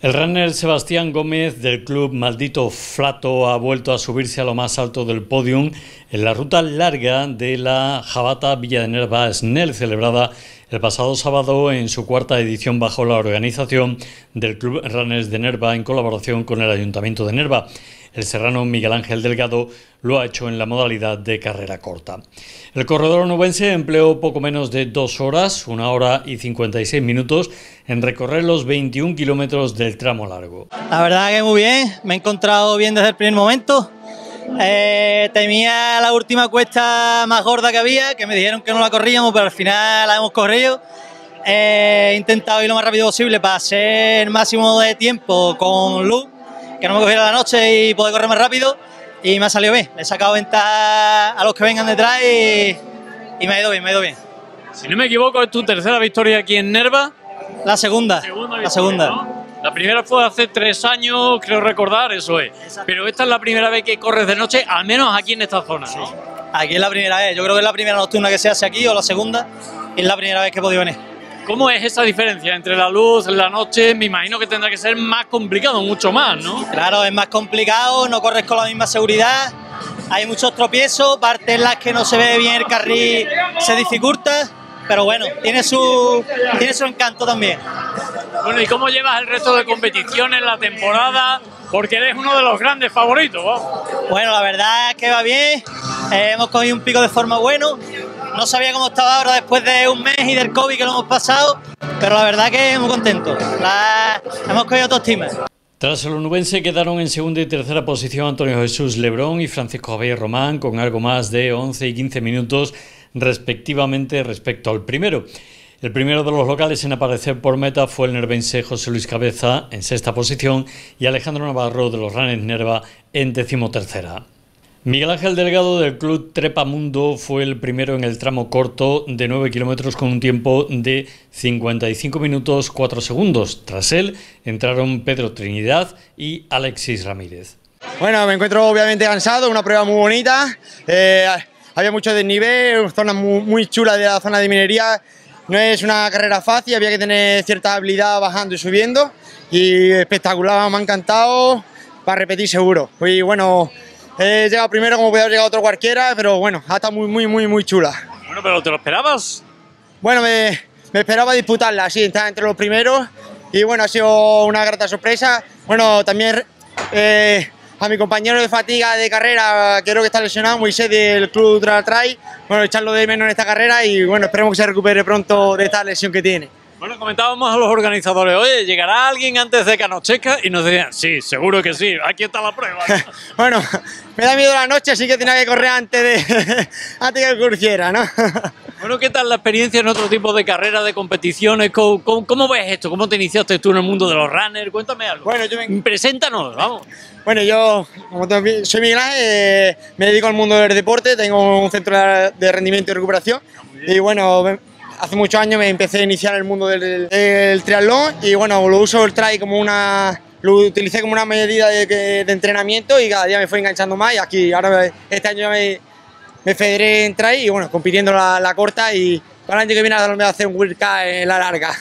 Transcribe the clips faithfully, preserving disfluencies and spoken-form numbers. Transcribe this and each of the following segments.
El runner Sebastián Gómez del club Maldito Flato ha vuelto a subirse a lo más alto del podium en la ruta larga de la Jabata Villa de Nerva Snell, celebrada el pasado sábado en su cuarta edición bajo la organización del Club Runners de Nerva en colaboración con el Ayuntamiento de Nerva. El serrano Miguel Ángel Delgado lo ha hecho en la modalidad de carrera corta. El corredor onubense empleó poco menos de dos horas, una hora y cincuenta y seis minutos, en recorrer los veintiún kilómetros del tramo largo. La verdad que muy bien, me he encontrado bien desde el primer momento. Eh, temía la última cuesta más gorda que había, que me dijeron que no la corríamos, pero al final la hemos corrido. Eh, he intentado ir lo más rápido posible para hacer el máximo de tiempo con luz, que no me cogiera la noche y poder correr más rápido, y me ha salido bien. Le he sacado ventaja a los que vengan detrás y, y me ha ido bien, me ha ido bien. Si no me equivoco, es tu tercera victoria aquí en Nerva. La segunda, segunda victoria, la segunda. ¿no? La primera fue hace tres años, creo recordar, eso es. Exacto. Pero esta es la primera vez que corres de noche, al menos aquí en esta zona, ¿no? Sí. Aquí es la primera vez, yo creo que es la primera nocturna que se hace aquí, o la segunda, y es la primera vez que he podido venir. ¿Cómo es esa diferencia entre la luz, la noche? Me imagino que tendrá que ser más complicado, mucho más, ¿no? Claro, es más complicado, no corres con la misma seguridad, hay muchos tropiezos, partes en las que no se ve bien el carril se dificulta, pero bueno, tiene su, tiene su encanto también. Bueno, ¿y cómo llevas el resto de competiciones, la temporada? Porque eres uno de los grandes favoritos, ¿no? Bueno, la verdad es que va bien, eh, hemos cogido un pico de forma bueno. No sabía cómo estaba ahora después de un mes y del COVID que lo hemos pasado, pero la verdad que muy contento. La... Hemos cogido autoestima. Tras el onubense quedaron en segunda y tercera posición Antonio Jesús Lebrón y Francisco Javier Román con algo más de once y quince minutos respectivamente respecto al primero. El primero de los locales en aparecer por meta fue el nervense José Luis Cabeza en sexta posición y Alejandro Navarro de los Runners Nerva en decimotercera. Miguel Ángel Delgado del club Trepamundo fue el primero en el tramo corto de nueve kilómetros con un tiempo de cincuenta y cinco minutos cuatro segundos. Tras él entraron Pedro Trinidad y Alexis Ramírez. Bueno, me encuentro obviamente cansado, una prueba muy bonita, eh, había mucho desnivel, zona muy, muy chula de la zona de minería. No es una carrera fácil, había que tener cierta habilidad bajando y subiendo, y espectacular, me ha encantado, para repetir seguro. Y bueno, he llegado primero como podía haber llegado otro cualquiera, pero bueno, ha estado muy, muy, muy, muy chula. Bueno, pero ¿te lo esperabas? Bueno, me, me esperaba disputarla, sí, estar entre los primeros, y bueno, ha sido una grata sorpresa. Bueno, también eh, a mi compañero de fatiga de carrera, que creo que está lesionado, Moisés del club Ultratray, bueno, echarlo de menos en esta carrera y bueno, esperemos que se recupere pronto de esta lesión que tiene. Bueno, comentábamos a los organizadores, oye, ¿llegará alguien antes de que anochezca? Y nos decían, sí, seguro que sí, aquí está la prueba, ¿no? Bueno, me da miedo la noche, así que tenía que correr antes de antes que ocurriera, ¿no? Bueno, ¿qué tal la experiencia en otro tipo de carreras, de competiciones? ¿Cómo, cómo, cómo ves esto? ¿Cómo te iniciaste tú en el mundo de los runners? Cuéntame algo. Bueno, yo me... Preséntanos, vamos. Bueno, yo como soy Miguel Ángel, eh, me dedico al mundo del deporte, tengo un centro de rendimiento y recuperación, y bueno, hace muchos años me empecé a iniciar en el mundo del, del triatlón y bueno, lo uso el trail como una, lo utilicé como una medida de, de entrenamiento y cada día me fue enganchando más y aquí, ahora este año ya me, me federé en trail y bueno, compitiendo la, la corta y para el año que viene a hacer un World Cup en la larga.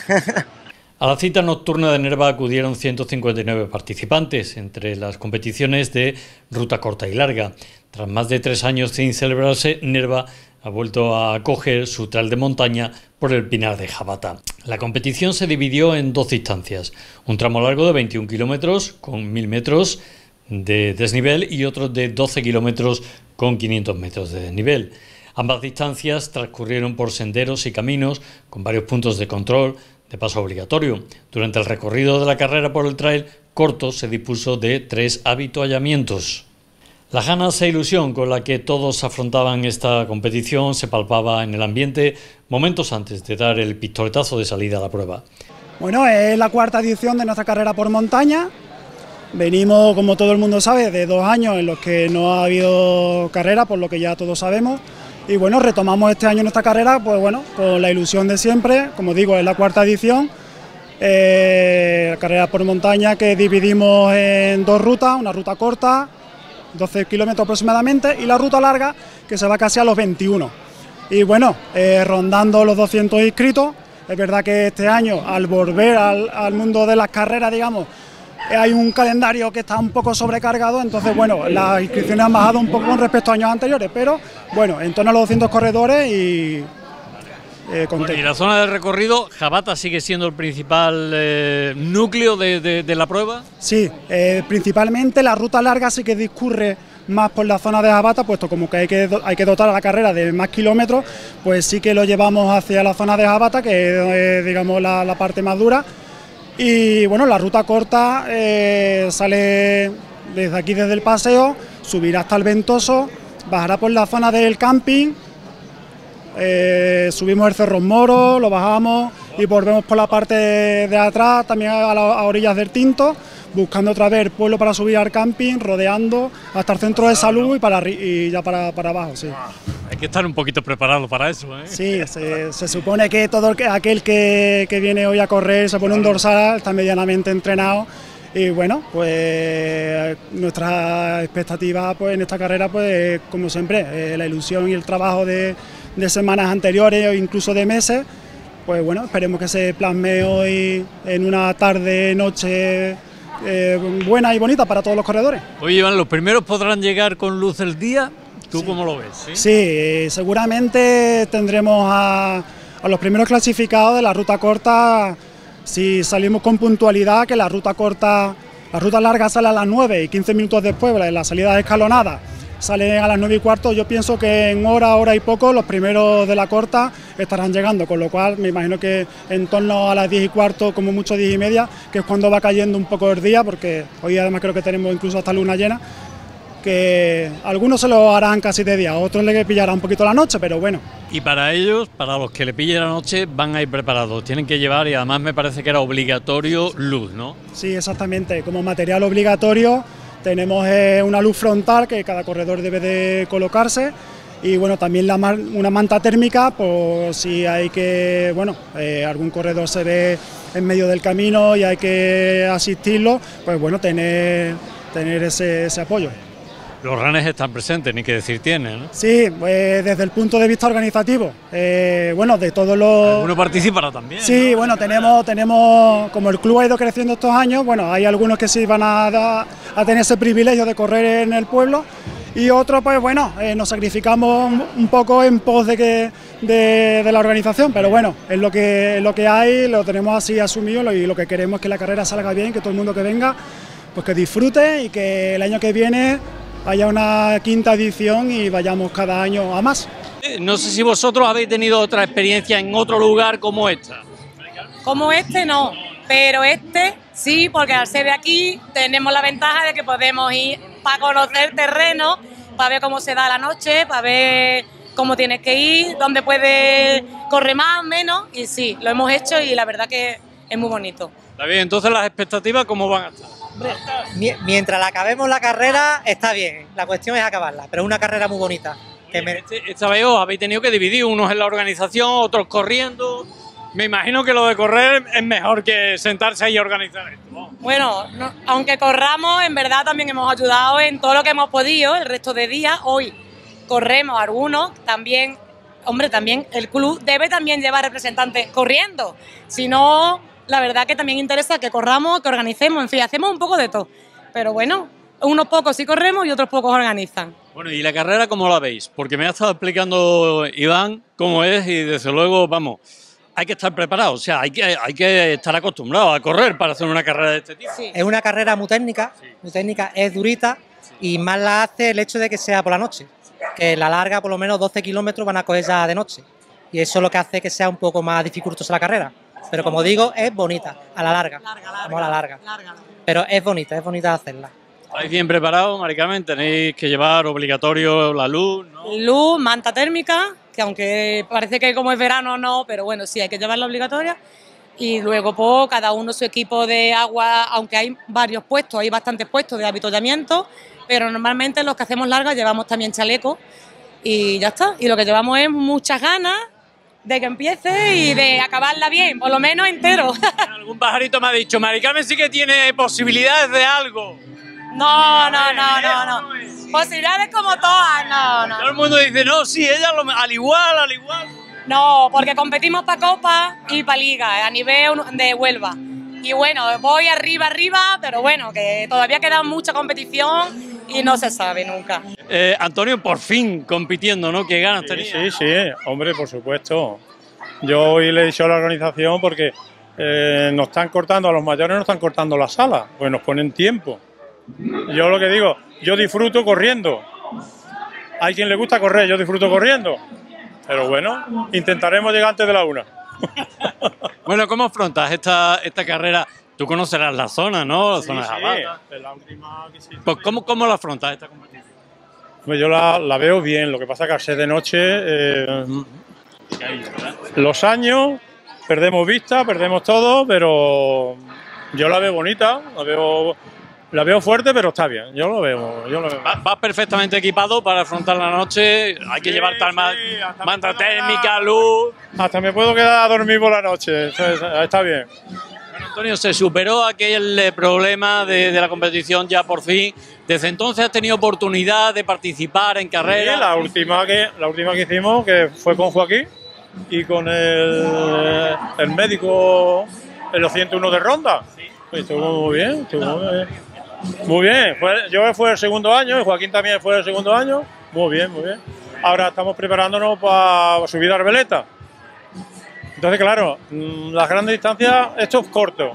A la cita nocturna de Nerva acudieron ciento cincuenta y nueve participantes entre las competiciones de ruta corta y larga. Tras más de tres años sin celebrarse, Nerva ha vuelto a acoger su trail de montaña por el Pinar de Jabata. La competición se dividió en dos distancias, un tramo largo de veintiún kilómetros con mil metros de desnivel y otro de doce kilómetros con quinientos metros de desnivel. Ambas distancias transcurrieron por senderos y caminos con varios puntos de control de paso obligatorio. Durante el recorrido de la carrera por el trail corto se dispuso de tres avituallamientos. La ganas e ilusión con la que todos afrontaban esta competición se palpaba en el ambiente momentos antes de dar el pistoletazo de salida a la prueba. Bueno, es la cuarta edición de nuestra carrera por montaña. Venimos, como todo el mundo sabe, de dos años en los que no ha habido carrera, por lo que ya todos sabemos. Y bueno, retomamos este año nuestra carrera, pues bueno, con la ilusión de siempre. Como digo, es la cuarta edición. Eh, carrera por montaña que dividimos en dos rutas, una ruta corta, doce kilómetros aproximadamente, y la ruta larga, que se va casi a los veintiuno. Y bueno, eh, rondando los doscientos inscritos. Es verdad que este año, al volver al, al mundo de las carreras, digamos, hay un calendario que está un poco sobrecargado, entonces bueno, las inscripciones han bajado un poco con respecto a años anteriores, pero bueno, en torno a los doscientos corredores y... Eh, bueno, y la zona del recorrido, Jabata sigue siendo el principal eh, núcleo de, de, de la prueba. Sí, eh, principalmente la ruta larga sí que discurre más por la zona de Jabata, puesto como que hay que, hay que dotar a la carrera de más kilómetros, pues sí que lo llevamos hacia la zona de Jabata, que es eh, digamos la, la parte más dura. Y bueno, la ruta corta eh, sale desde aquí, desde el paseo, subirá hasta el Ventoso, bajará por la zona del camping, eh, subimos el Cerro Moro, lo bajamos y volvemos por la parte de, de atrás, también a, la, a orillas del Tinto, buscando otra vez el pueblo para subir al camping, rodeando hasta el centro de salud y, para, y ya para, para abajo, sí. Hay que estar un poquito preparado para eso, ¿eh? Sí, se, se supone que todo el que, aquel que, que viene hoy a correr se pone un dorsal, está medianamente entrenado y bueno, pues nuestra expectativa pues, en esta carrera, pues como siempre, eh, la ilusión y el trabajo de, de semanas anteriores o incluso de meses, pues bueno, esperemos que se plasme hoy en una tarde, noche eh, buena y bonita para todos los corredores. Oye, Iván, ¿los primeros podrán llegar con luz del día? ¿Tú sí. cómo lo ves? Sí, sí seguramente tendremos a, a los primeros clasificados de la ruta corta, si salimos con puntualidad, que la ruta corta, la ruta larga sale a las nueve y quince minutos después, la salida escalonada sale a las nueve y cuarto, yo pienso que en hora, hora y poco los primeros de la corta estarán llegando, con lo cual me imagino que en torno a las diez y cuarto, como mucho diez y media, que es cuando va cayendo un poco el día, porque hoy además creo que tenemos incluso hasta luna llena, que algunos se lo harán casi de día, a otros les pillará un poquito la noche, pero bueno. Y para ellos, para los que le pille la noche, van a ir preparados, tienen que llevar, y además me parece que era obligatorio, luz, ¿no? Sí, exactamente, como material obligatorio tenemos eh, una luz frontal que cada corredor debe de colocarse, y bueno, también la, una manta térmica por si hay que, bueno, eh, algún corredor se ve en medio del camino y hay que asistirlo, pues bueno, tener, tener ese, ese apoyo. Los runners están presentes, ni que decir tienen, ¿no? Sí, pues desde el punto de vista organizativo, eh, bueno, de todos los... Uno participará también. Sí, ¿no? bueno, tenemos, tenemos, como el club ha ido creciendo estos años, bueno, hay algunos que sí van a, a tener ese privilegio de correr en el pueblo, y otros, pues bueno, eh, nos sacrificamos un poco en pos de, que, de, de la organización, pero bueno, es lo que, es lo que hay, lo tenemos así asumido, y lo que queremos es que la carrera salga bien, que todo el mundo que venga, pues que disfrute, y que el año que viene haya una quinta edición y vayamos cada año a más. No sé si vosotros habéis tenido otra experiencia en otro lugar como esta. Como este no, pero este sí, porque al ser de aquí tenemos la ventaja de que podemos ir para conocer terreno, para ver cómo se da la noche, para ver cómo tienes que ir, dónde puedes correr más, menos, y sí, lo hemos hecho y la verdad que es muy bonito. Está bien, entonces las expectativas, ¿cómo van a estar? Mientras la acabemos la carrera, está bien. La cuestión es acabarla, pero es una carrera muy bonita. Que me... este, esta vez os habéis tenido que dividir, unos en la organización, otros corriendo. Me imagino que lo de correr es mejor que sentarse ahí y organizar esto, ¿no? Bueno, no, aunque corramos, en verdad también hemos ayudado en todo lo que hemos podido el resto de días. Hoy corremos algunos, también, hombre, también el club debe también llevar representantes corriendo. Si no... La verdad que también interesa que corramos, que organicemos, en fin, hacemos un poco de todo. Pero bueno, unos pocos sí corremos y otros pocos organizan. Bueno, ¿y la carrera cómo la veis? Porque me ha estado explicando Iván cómo es y desde luego, vamos, hay que estar preparado, o sea, hay que, hay que estar acostumbrado a correr para hacer una carrera de este tipo. Sí. Es una carrera muy técnica, sí. muy técnica, es durita, sí. y más la hace el hecho de que sea por la noche. Que la larga, por lo menos doce kilómetros van a coger ya de noche. Y eso es lo que hace que sea un poco más dificultosa la carrera. Pero como digo, es bonita, a la larga, larga, larga vamos a la larga. larga. Pero es bonita, es bonita hacerla. ¿Estáis bien preparados, Mari Carmen? Tenéis que llevar obligatorio la luz, ¿no? Luz, manta térmica, que aunque parece que como es verano no, pero bueno, sí hay que llevarla obligatoria. Y luego pues, cada uno su equipo de agua, aunque hay varios puestos, hay bastantes puestos de avituallamiento, pero normalmente los que hacemos largas llevamos también chaleco y ya está. Y lo que llevamos es muchas ganas de que empiece y de acabarla bien, por lo menos entero. Algún pajarito me ha dicho, Mari Carmen sí que tiene posibilidades de algo. No, no, no, no, no. Posibilidades como todas, no, no. Todo el mundo dice, no, sí, ella lo, al igual, al igual. No, porque competimos para Copa y para Liga, a nivel de Huelva. y bueno, voy arriba, arriba, pero bueno, que todavía queda mucha competición y no se sabe nunca. Eh, Antonio, por fin compitiendo, ¿no? ¿Qué ganas Sí, tenía? sí, sí, hombre, por supuesto. Yo hoy le he dicho a la organización porque eh, nos están cortando, a los mayores nos están cortando la sala, pues nos ponen tiempo. Yo lo que digo, yo disfruto corriendo. Hay quien le gusta correr, yo disfruto corriendo. Pero bueno, intentaremos llegar antes de la una. Bueno, ¿cómo afrontas esta, esta carrera? Tú conocerás la zona, ¿no? La Sí, zona de sí, Jabata. es la última que sí. Pues, ¿cómo, ¿Cómo la afrontas esta competición? Pues yo la, la veo bien, lo que pasa que al ser de noche, eh, los años, perdemos vista, perdemos todo, pero yo la veo bonita, la veo, la veo fuerte, pero está bien, yo lo veo. Yo lo veo. Vas vas perfectamente equipado para afrontar la noche, hay que Sí, llevar tal sí, hasta manta me puedo térmica, quedar- luz. Hasta me puedo quedar a dormir por la noche, entonces, está bien. Bueno, Antonio, se superó aquel eh, problema de, de la competición ya por fin. Desde entonces has tenido oportunidad de participar en Sí, carreras. la última que la última que hicimos, que fue con Joaquín y con el, el médico en los ciento uno de Ronda. Pues estuvo muy bien, estuvo muy bien. Muy bien, fue- yo fue el segundo año y Joaquín también fue el segundo año. Muy bien, muy bien. Ahora estamos preparándonos para subir a Arbeleta. Entonces, claro, mm, las grandes distancias, esto es corto.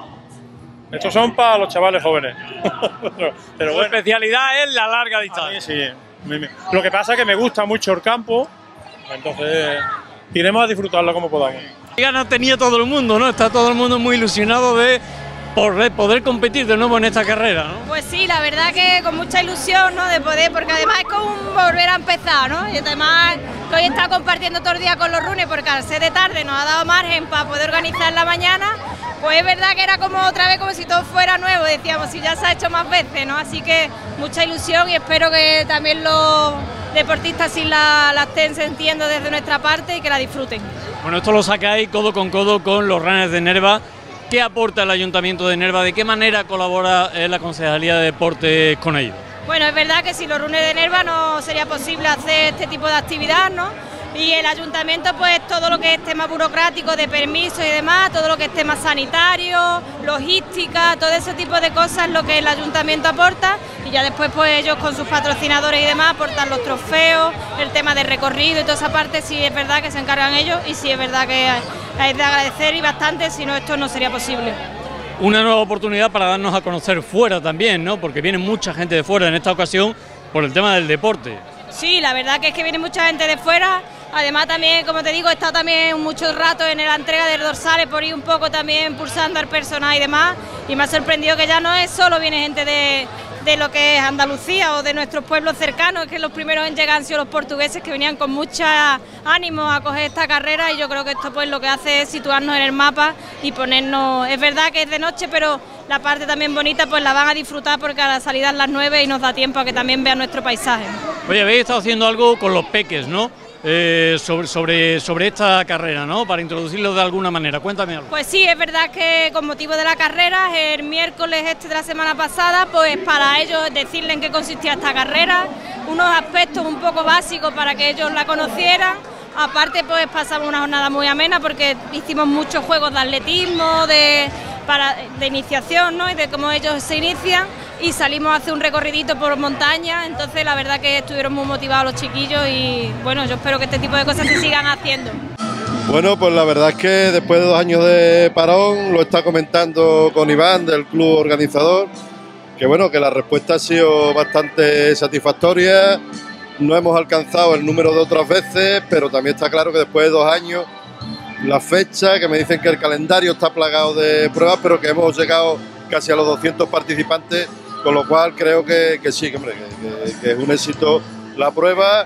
Estos son para los chavales jóvenes. Pero Tu bueno. especialidad es la larga A mí distancia. sí. Me- me- Lo que pasa es que me gusta mucho el campo, entonces iremos a disfrutarlo como podamos. ¿Qué ganas tenía todo el mundo, no? Está todo el mundo muy ilusionado de poder, poder competir de nuevo en esta carrera, ¿no? Pues sí, la verdad que con mucha ilusión, ¿no? De poder, porque además es como un volver a empezar, ¿no? Y además que hoy está compartiendo todo el día con los runes, porque al ser de tarde nos ha dado margen para poder organizar la mañana, pues es verdad que era como otra vez como si todo fuera nuevo, decíamos, si ya se ha hecho más veces, ¿no? Así que mucha ilusión y espero que también los deportistas sí la, la estén sintiendo desde nuestra parte y que la disfruten. Bueno, esto lo sacáis codo con codo con los runners de Nerva. ¿Qué aporta el Ayuntamiento de Nerva? ¿De qué manera colabora eh, la Concejalía de Deportes con ellos? Bueno, es verdad que sin los runes de Nerva no sería posible hacer este tipo de actividad, ¿no? Y el ayuntamiento, pues todo lo que es tema burocrático de permisos y demás, todo lo que es tema sanitario, logística, todo ese tipo de cosas, lo que el ayuntamiento aporta, y ya después pues ellos con sus patrocinadores y demás aportan los trofeos, el tema de recorrido y toda esa parte, sí es verdad que se encargan ellos y sí es verdad que es de agradecer y bastante, si no esto no sería posible. Una nueva oportunidad para darnos a conocer fuera también, ¿no? Porque viene mucha gente de fuera en esta ocasión por el tema del deporte. Sí, la verdad que es que viene mucha gente de fuera. Además también, como te digo, he estado también mucho rato en la entrega de dorsales, por ir un poco también impulsando al personal y demás, y me ha sorprendido que ya no es solo viene gente de, de lo que es Andalucía o de nuestros pueblos cercanos, que los primeros en llegar han sido los portugueses, que venían con mucho ánimo a coger esta carrera, y yo creo que esto pues lo que hace es situarnos en el mapa y ponernos, es verdad que es de noche, pero la parte también bonita pues la van a disfrutar porque a la salida es las nueve y nos da tiempo a que también vean nuestro paisaje. Oye, habéis estado haciendo algo con los peques, ¿no? Eh, sobre, sobre, sobre esta carrera, ¿no? Para introducirlo de alguna manera. Cuéntame algo. Pues sí, es verdad que con motivo de la carrera, el miércoles este de la semana pasada, pues para ellos decirles en qué consistía esta carrera, unos aspectos un poco básicos para que ellos la conocieran. Aparte, pues pasamos una jornada muy amena porque hicimos muchos juegos de atletismo, de, para, de iniciación, ¿no? Y de cómo ellos se inician. Y salimos a hacer un recorridito por montaña, entonces la verdad que estuvieron muy motivados los chiquillos y bueno, yo espero que este tipo de cosas se sigan haciendo. Bueno, pues la verdad es que después de dos años de parón, lo está comentando con Iván del club organizador, que bueno, que la respuesta ha sido bastante satisfactoria, no hemos alcanzado el número de otras veces, pero también está claro que después de dos años, la fecha, que me dicen que el calendario está plagado de pruebas, pero que hemos llegado casi a los doscientos participantes, con lo cual creo que, que sí, que, hombre, que, que, que es un éxito la prueba.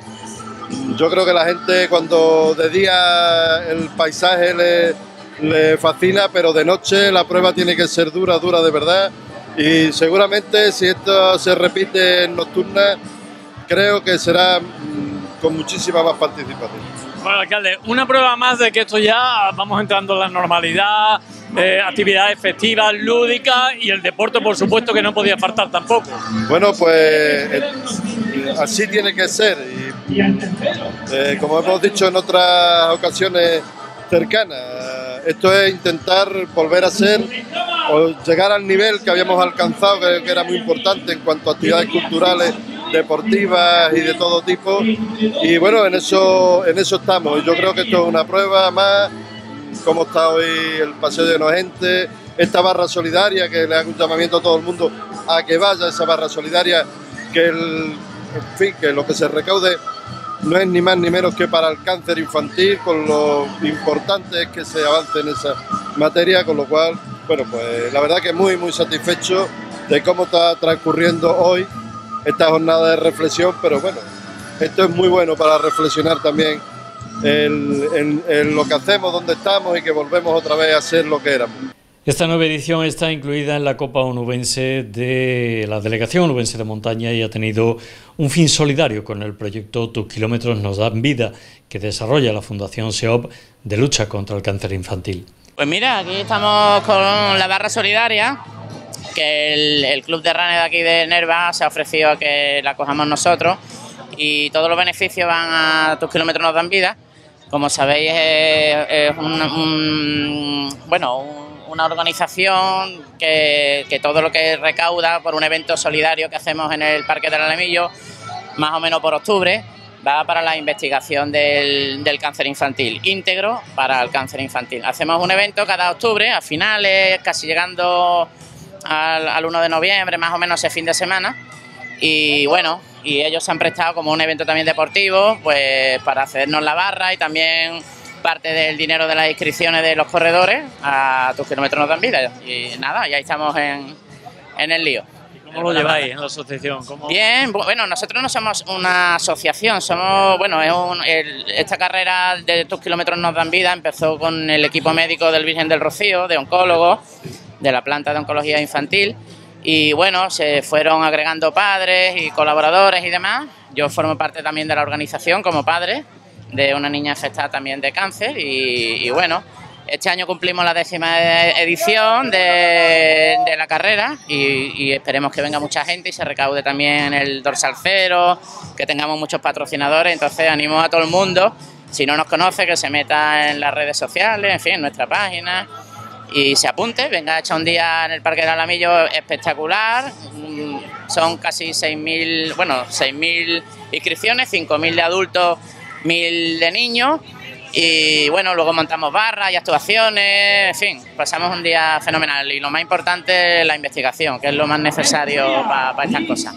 Yo creo que la gente cuando de día el paisaje le, le fascina, pero de noche la prueba tiene que ser dura, dura de verdad. Y seguramente si esto se repite en nocturna, creo que será mmm, con muchísima más participación. Bueno, alcalde, una prueba más de que esto ya vamos entrando en la normalidad, eh, actividades festivas, lúdicas y el deporte, por supuesto, que no podía faltar tampoco. Bueno, pues eh, así tiene que ser. Y, eh, como hemos dicho en otras ocasiones cercanas, esto es intentar volver a ser o llegar al nivel que habíamos alcanzado, que, que era muy importante en cuanto a actividades culturales, deportivas y de todo tipo. Y bueno, en eso, en eso estamos. Yo creo que esto es una prueba más, como está hoy el paseo de la gente, esta barra solidaria, que le hago un llamamiento a todo el mundo a que vaya a esa barra solidaria, que, el, en fin, que lo que se recaude no es ni más ni menos que para el cáncer infantil, con lo importante es que se avance en esa materia, con lo cual, bueno, pues la verdad que muy, muy satisfecho de cómo está transcurriendo hoy esta jornada de reflexión, pero bueno, esto es muy bueno para reflexionar también en, en, en lo que hacemos, dónde estamos y que volvemos otra vez a ser lo que éramos. Esta nueva edición está incluida en la Copa Onubense de la Delegación Onubense de Montaña y ha tenido un fin solidario con el proyecto Tus kilómetros nos dan vida, que desarrolla la Fundación SEOP de lucha contra el cáncer infantil. Pues mira, aquí estamos con la barra solidaria, que el, el Club de Running de aquí de Nerva se ha ofrecido a que la cojamos nosotros, y todos los beneficios van a Tus kilómetros nos dan vida. Como sabéis, es, es un, un, bueno, un una organización que, que todo lo que recauda por un evento solidario que hacemos en el Parque del Alamillo, más o menos por octubre, va para la investigación del, del cáncer infantil, íntegro para el cáncer infantil. Hacemos un evento cada octubre, a finales, casi llegando al, al uno de noviembre, más o menos ese fin de semana, y bueno, y ellos se han prestado como un evento también deportivo, pues para cedernos la barra y también parte del dinero de las inscripciones de los corredores a Tus kilómetros nos dan vida. Y nada, ya estamos en, en el lío. ¿Cómo lo lleváis en la asociación? ¿Cómo? Bien, bueno, nosotros no somos una asociación, somos, bueno, es un, el, esta carrera de Tus kilómetros nos dan vida empezó con el equipo médico del Virgen del Rocío, de oncólogos, de la planta de oncología infantil, y bueno, se fueron agregando padres y colaboradores y demás. Yo formo parte también de la organización como padre de una niña afectada también de cáncer y, y bueno, este año cumplimos la décima edición de, de la carrera y, y esperemos que venga mucha gente y se recaude también el dorsal cero, que tengamos muchos patrocinadores. Entonces animo a todo el mundo, si no nos conoce, que se meta en las redes sociales, en fin, en nuestra página y se apunte, venga a echar un día en el Parque del Alamillo espectacular. Son casi seis mil, bueno, seis mil inscripciones, cinco mil de adultos, mil de niños, y bueno, luego montamos barras y actuaciones, en fin, pasamos un día fenomenal y lo más importante es la investigación, que es lo más necesario para pa estas cosas.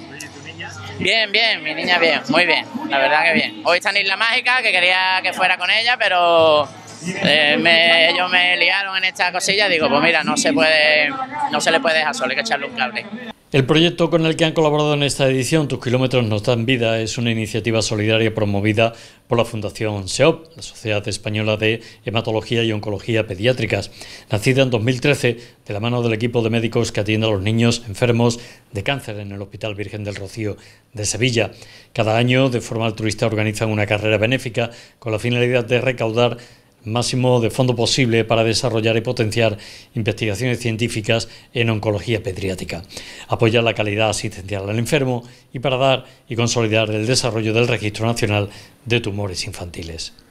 Bien, bien, mi niña bien, muy bien, la verdad que bien. Hoy está en Isla Mágica, que quería que fuera con ella, pero eh, me, ellos me liaron en esta cosilla, digo, pues mira, no se puede, no se le puede dejar solo, hay que echarle un cable. El proyecto con el que han colaborado en esta edición, Tus kilómetros nos dan vida, es una iniciativa solidaria promovida por la Fundación SEOP, la Sociedad Española de Hematología y Oncología Pediátricas, nacida en dos mil trece de la mano del equipo de médicos que atiende a los niños enfermos de cáncer en el Hospital Virgen del Rocío de Sevilla. Cada año, de forma altruista, organizan una carrera benéfica con la finalidad de recaudar máximo de fondo posible para desarrollar y potenciar investigaciones científicas en oncología pediátrica, apoyar la calidad asistencial al enfermo y para dar y consolidar el desarrollo del Registro Nacional de Tumores Infantiles.